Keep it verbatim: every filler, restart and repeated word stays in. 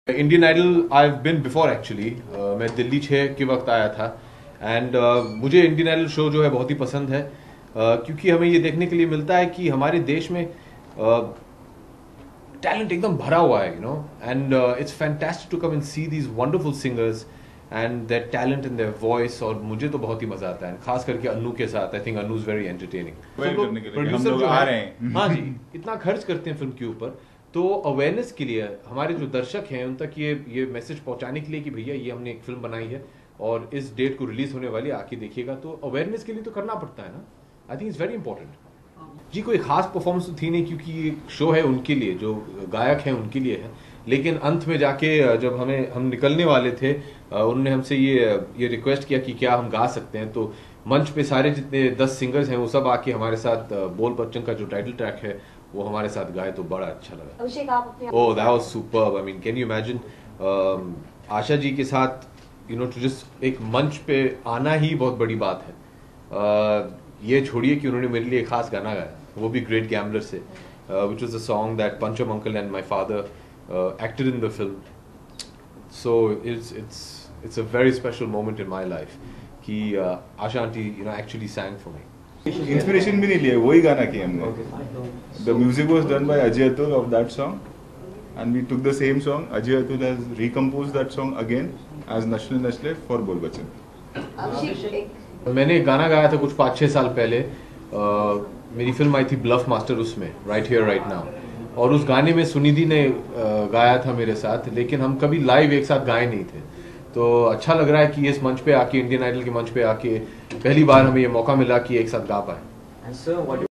Indian idol I have been before actually, मैं दिल्ली छः के वक्त आया था एंड uh, मुझे इंडियन आइडल शो जो है बहुत ही पसंद है, uh, क्योंकि हमें ये देखने के लिए मिलता है कि हमारे देश में टैलेंट uh, एकदम भरा हुआ है, you know, and it's fantastic to come and see these wonderful singers and their talent in their voice. और मुझे तो बहुत ही मजा आता है, खास करके अन्नू के साथ। I think Annu is very entertaining. Producer जो आ रहे हैं, हाँ जी, इतना खर्च करते हैं फिल्म के ऊपर, तो अवेयरनेस के लिए हमारे जो दर्शक हैं उन तक ये ये मैसेज पहुंचाने के लिए कि भैया ये हमने एक फिल्म बनाई है और इस डेट को रिलीज होने वाली है, आके देखिएगा। तो अवेयरनेस के लिए तो करना पड़ता है ना। I think it's very important. जी कोई खास परफॉर्मेंस तो थी नहीं, क्योंकि ये शो है उनके लिए, जो गायक हैं उनके लिए है। लेकिन अंत में जाके जब हमें हम निकलने वाले थे, उन्होंने हमसे ये ये रिक्वेस्ट किया कि क्या हम गा सकते हैं। तो मंच पे सारे जितने दस सिंगर्स हैं वो सब आके हमारे साथ बोल बच्चन का जो टाइटल ट्रैक है वो हमारे साथ गाए, तो बड़ा अच्छा लगा। अभिषेक, आप अपने oh that was superb. I mean can you imagine Asha ji के साथ यू नो टू जस्ट एक मंच पे आना ही बहुत बड़ी बात है। uh, ये छोड़िए कि उन्होंने मेरे लिए खास गाना गाया, वो भी ग्रेट गैम्बलर से, which was the song that Pancham uncle and my father acted in the film. So it's it's it's a very special moment in my life कि uh, Asha aunty you know actually sang for me. Inspiration भी नहीं लिया, वही गाना किया हमने। The music was done by Ajay Atul of that song and we took the same song. Ajay Atul has रिकम्पोज्ड that song again as नशले नशले फॉर बोल बच्चन। अभिषेक, मैंने एक गाना गाया था कुछ पाँच छः साल पहले, uh, मेरी फिल्म आई थी ब्लफ मास्टर, उसमें राइट हियर राइट नाउ, और उस गाने में सुनिधि ने uh, गाया था मेरे साथ, लेकिन हम कभी लाइव एक साथ गाए नहीं थे। तो अच्छा लग रहा है कि इस मंच पे आके, इंडियन आइडल के मंच पे आके पहली बार हमें ये मौका मिला कि एक साथ गा पाए।